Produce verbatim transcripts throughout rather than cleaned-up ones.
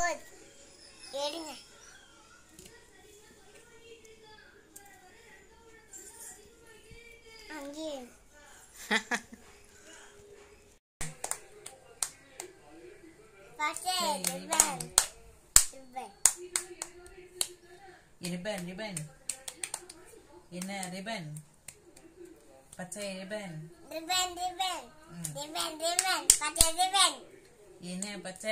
எடுங்க அங்கே பச்சை ரிப்பன் ரிப்பன் ரிப்பன் என்ன ரிப்பன் பச்சை ribbon ribbon ribbon ribbon ribbon பச்சை ரிப்பன் என்ன பச்சை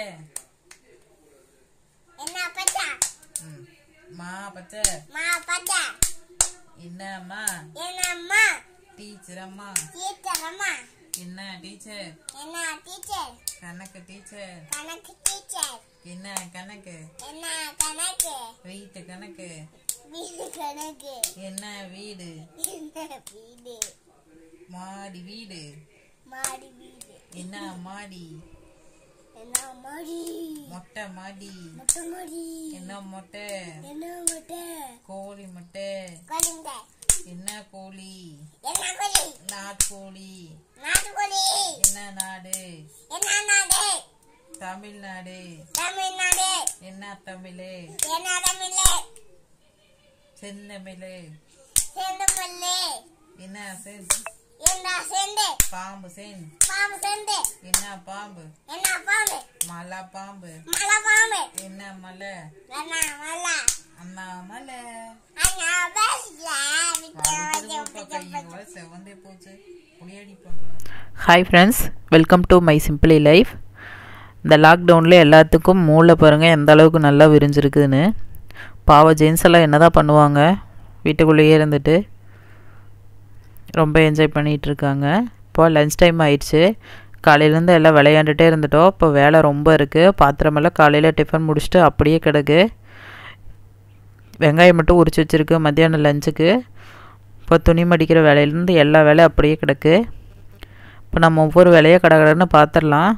என்ன பச்சை மா பச்சை மா பச்சை என்னம்மா என்னம்மா டீச்சர் அம்மா டீச்சர் அம்மா என்ன டீச்சர் என்ன டீச்சர் கணக்கு டீச்சர் கணக்கு டீச்சர் என்ன கணக்கு என்ன கணக்கு வீட்டு கணக்கு வீடு கணக்கு என்ன வீடு என்ன வீடு மாடி வீடு மாடி வீடு என்ன மாடி என்ன மாடி மொட்டை மாடி மொட்டை மாடி என்ன மொட்டை என்ன மொட்டை கோழி மொட்டை கோழிங்க என்ன கோழி என்ன கோழி நாட்டுக்கோழி நாட்டுக்கோழி என்ன நாடு என்ன நாடு தமிழ்நாடு தமிழ்நாடு என்ன தமிழ் என்ன தமிழ் செந்தமிழ் செந்தமிழ் என்ன சென் என்ன செந்து பாம்பு சென் பாம்பு செந்து என்ன பாம்பு என்ன பாம்பு மலை பாம்பு மலை பாம்பு என்ன மலை என்ன மலை அண்ணா மலை அண்ணா பஸ்ல செவந்தே போச்சு புளியடி. Hi friends, welcome to my simply life. இந்த லாக்டவுனில் எல்லாத்துக்கும் மூளை பாருங்கள் எந்த அளவுக்கு நல்லா விரிஞ்சிருக்குதுன்னு. பாவ ஜென்ஸ் எல்லாம் என்ன தான் பண்ணுவாங்க, வீட்டுக்குள்ளேயே இருந்துட்டு ரொம்ப என்ஜாய் பண்ணிகிட்ருக்காங்க. இப்போ லன்ச் டைம் ஆயிடுச்சு. காலையிலேருந்து எல்லாம் விளையாண்டுட்டே இருந்துட்டோம். இப்போ வேலை ரொம்ப இருக்குது. பாத்திரமெல்லாம் காலையில் டிஃபன் முடிச்சுட்டு அப்படியே கிடக்கு. வெங்காயம் மட்டும் உரிச்சு வச்சுருக்கு மத்தியானம் லஞ்சுக்கு. இப்போ துணி மடிக்கிற வேலையிலேருந்து எல்லா வேலையும் அப்படியே கிடக்கு. இப்போ நம்ம ஒவ்வொரு வேலையை கடை கடைன்னு பார்த்துடலாம்.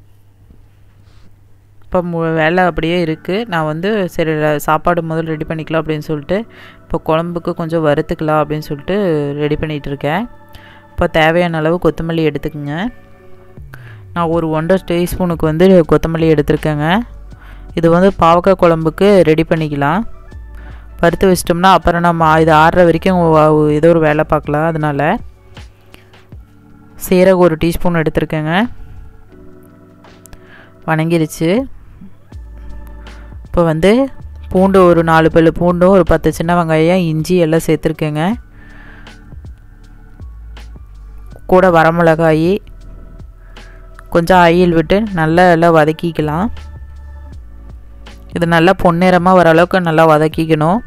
இப்போ மு வேலை அப்படியே இருக்குது. நான் வந்து சரி சாப்பாடு முதல்ல ரெடி பண்ணிக்கலாம் அப்படின்னு சொல்லிட்டு இப்போ குழம்புக்கு கொஞ்சம் வறுத்துக்கலாம் அப்படின்னு சொல்லிட்டு ரெடி பண்ணிகிட்ருக்கேன். இப்போ தேவையான அளவு கொத்தமல்லி எடுத்துக்கோங்க. நான் ஒரு ஒன்றரை டீஸ்பூனுக்கு வந்து கொத்தமல்லி எடுத்துருக்கேங்க. இது வந்து பாவக்காய் குழம்புக்கு ரெடி பண்ணிக்கலாம். வறுத்து வச்சிட்டோம்னா அப்புறம் நம்ம இது ஆறுற வரைக்கும் ஏதோ ஒரு வேலை பார்க்கலாம். அதனால் சீரகம் ஒரு டீஸ்பூன் எடுத்துருக்கேங்க. வணங்கிருச்சு. இப்போ வந்து பூண்டு ஒரு நாலு பல்லு பூண்டும் ஒரு பத்து சின்ன வெங்காயம் இஞ்சி எல்லாம் சேர்த்துருக்கேங்க. கூட வரமிளகாய் கொஞ்சம் ஆயில் விட்டு நல்லா எல்லாம் வதக்கிக்கலாம். இது நல்லா பொன்னிறமாக வர அளவுக்கு நல்லா வதக்கிக்கணும்.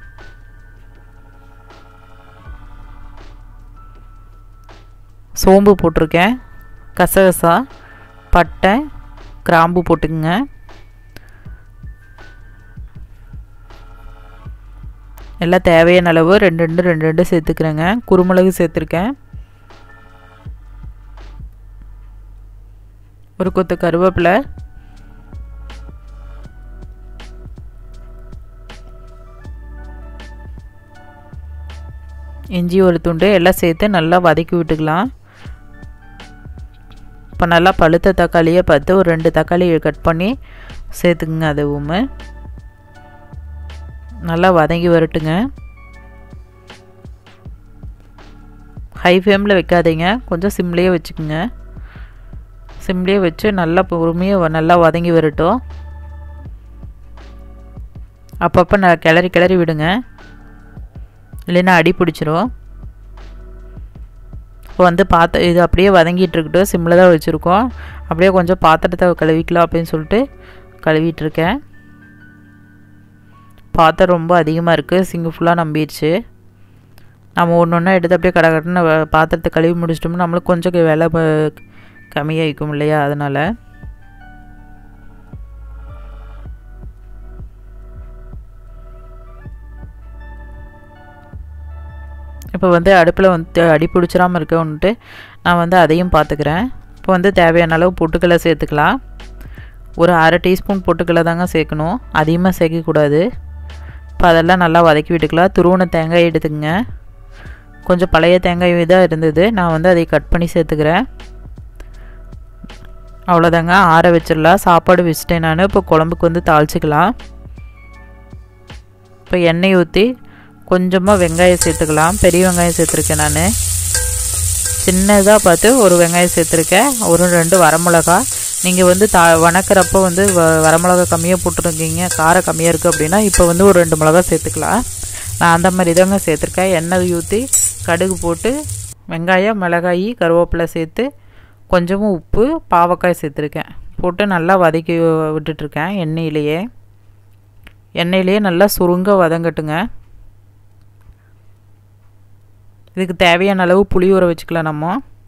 சோம்பு போட்டிருக்கேன், கசகசா, பட்டை, கிராம்பு போட்டுக்குங்க. எல்லாம் தேவையான அளவு ரெண்டு ரெண்டு ரெண்டு ரெண்டு சேர்த்துக்கிறேங்க. குருமிளகு சேர்த்துருக்கேன். ஒரு கொத்து கருவேப்பிலை, இஞ்சி ஒரு துண்டு எல்லாம் சேர்த்து நல்லா வதக்கி விட்டுக்கலாம். இப்போ நல்லா பழுத்த தக்காளியை பார்த்து ஒரு ரெண்டு தக்காளி கட் பண்ணி சேர்த்துக்குங்க. அதுவும் நல்லா வதங்கி வரட்டுங்க. ஹை ஃப்ளேமில் வைக்காதீங்க, கொஞ்சம் சிம்லேயே வச்சுக்கோங்க. சிம்லேயே வச்சு நல்லா பொறுமையாக நல்லா வதங்கி வரட்டும். அப்பப்போ நான் கிளறி கிளறி விடுங்க, இல்லைன்னா அடி பிடிச்சிரும். இப்போ வந்து பாத்திர இது அப்படியே வதங்கிட்டு இருக்கட்டும். சிம்மில் தான் வச்சுருக்கோம். அப்படியே கொஞ்சம் பாத்திரத்தை கழுவிக்கலாம் அப்படின்னு சொல்லிட்டு கழுவிட்டுருக்கேன். பாத்திரம் ரொம்ப அதிகமாக இருக்குது, சிங்கு ஃபுல்லாக நம்பிடுச்சு. நம்ம ஒன்று ஒன்றா எடுத்து அப்படியே கடை கட்டுன்னு பாத்திரத்தை கழுவி முடிச்சிட்டோம்னா நம்மளுக்கு கொஞ்சம் வேலை கம்மியாக இருக்கும் இல்லையா, அதனால். இப்போ வந்து அடுப்பில் வந்து அடி பிடிச்சிடாமல் இருக்கன்ட்டு நான் வந்து அதையும் பார்த்துக்கிறேன். இப்போ வந்து தேவையான அளவு பொட்டுக்கடலை சேர்த்துக்கலாம். ஒரு அரை டீஸ்பூன் பொட்டுக்கடலை தாங்க சேர்க்கணும், அதிகமாக சேர்க்கக்கூடாது. இப்போ அதெல்லாம் நல்லா வதக்கி விட்டுக்கலாம். துருவன தேங்காய் எடுத்துக்கங்க. கொஞ்சம் பழைய தேங்காய் தான் இருந்தது, நான் வந்து அதை கட் பண்ணி சேர்த்துக்கிறேன். அவ்வளோதாங்க, ஆற வச்சிடலாம். சாப்பாடு வச்சுட்டேன் நான். இப்போ குழம்புக்கு வந்து தாளிச்சிக்கலாம். இப்போ எண்ணெய் ஊற்றி கொஞ்சமாக வெங்காயம் சேர்த்துக்கலாம். பெரிய வெங்காயம் சேர்த்துருக்கேன் நான். சின்னதாக பார்த்து ஒரு வெங்காயம் சேர்த்துருக்கேன். ஒரு ரெண்டு வரமிளகா. நீங்கள் வந்து தா வணக்கிறப்போ வந்து வ வரமிளகா கம்மியாக போட்டுருக்கீங்க, காரம் கம்மியாக இருக்குது அப்படின்னா இப்போ வந்து ஒரு ரெண்டு மிளகா சேர்த்துக்கலாம். நான் அந்த மாதிரி தாங்க சேர்த்துருக்கேன். எண்ணெய் ஊற்றி கடுகு போட்டு வெங்காயம், மிளகாய், கருவேப்பிலை சேர்த்து கொஞ்சமாக உப்பு, பாவக்காய் சேர்த்துருக்கேன். போட்டு நல்லா வதக்கி விட்டுட்ருக்கேன் எண்ணெயிலேயே. எண்ணெயிலேயே நல்லா சுருங்க வதங்கட்டுங்க. இதுக்கு தேவையான அளவு புளி ஊற வச்சுக்கலாம் நம்ம.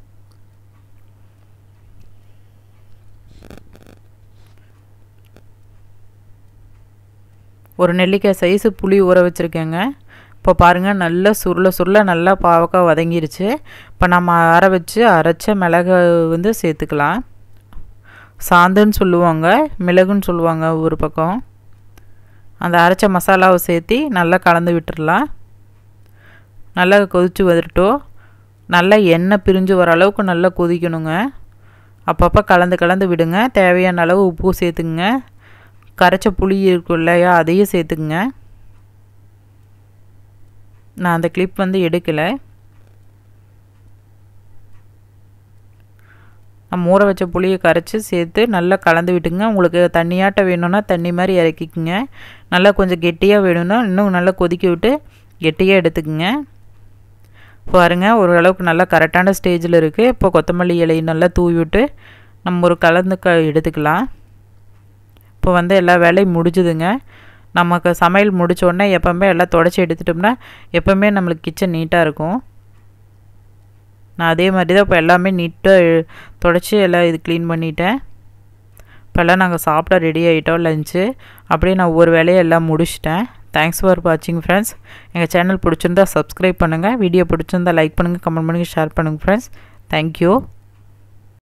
ஒரு நெல்லிக்காய் சைஸு புளி ஊற வச்சுருக்கேங்க. இப்போ பாருங்கள், நல்லா சுருள சுருள நல்லா பாவக்காய் வதங்கிருச்சு. இப்போ நம்ம அரை வச்சு அரைச்ச மிளகு வந்து சேர்த்துக்கலாம். சாந்துன்னு சொல்லுவாங்க, மிளகுன்னு சொல்லுவாங்க ஒரு பக்கம். அந்த அரைச்ச மசாலாவை சேர்த்து நல்லா கலந்து விட்டுடலாம். நல்லா கொதித்து வந்துட்டோம். நல்லா எண்ணெய் பிரிஞ்சு வர அளவுக்கு நல்லா கொதிக்கணுங்க. அப்பப்போ கலந்து கலந்து விடுங்க. தேவையான அளவு உப்பு சேர்த்துக்குங்க. கரைச்ச புளி இருக்கும் இல்லையா, அதையும் சேர்த்துக்குங்க. நான் அந்த கிளிப் வந்து எடுக்கலை. நம்ம ஊற வச்ச புளியை கரைச்சி சேர்த்து நல்லா கலந்து விட்டுங்க. உங்களுக்கு தண்ணியாட்ட வேணும்னா தண்ணி மாதிரி இறக்கிக்குங்க. நல்லா கொஞ்சம் கெட்டியாக வேணும்னா இன்னும் நல்லா கொதிக்க விட்டு கெட்டியாக எடுத்துக்குங்க. பாருங்கள், ஓரளவுக்கு நல்லா கரெக்டான ஸ்டேஜில் இருக்குது. இப்போ கொத்தமல்லி இலையை நல்லா தூவி விட்டு நம்ம ஒரு கலந்து க எடுத்துக்கலாம். இப்போ வந்து எல்லா வேலையும் முடிஞ்சுதுங்க. நமக்கு சமையல் முடித்த உடனே எப்போவுமே எல்லாம் தொடச்சி எடுத்துட்டோம்னா எப்போவுமே நம்மளுக்கு கிச்சன் நீட்டாக இருக்கும். நான் அதே மாதிரி தான் இப்போ எல்லாமே நீட்டாக தொடச்சி எல்லாம் இது க்ளீன் பண்ணிட்டேன். இப்போல்லாம் நாங்கள் சாப்பிட ரெடி ஆகிட்டோம் லஞ்சு. அப்படியே நான் ஒவ்வொரு வேலையை எல்லாம் முடிச்சிட்டேன். தேங்க்ஸ் ஃபார் வாட்சிங் ஃப்ரெண்ட்ஸ். எங்கள் சேனல் பிடிச்சிருந்தா சப்ஸ்கிரைப் பண்ணுங்கள். வீடியோ பிடிச்சிருந்தா லைக் பண்ணுங்கள், கமெண்ட் பண்ணுங்கள், ஷேர் பண்ணுங்கள் ஃப்ரெண்ட்ஸ். தேங்க்யூ.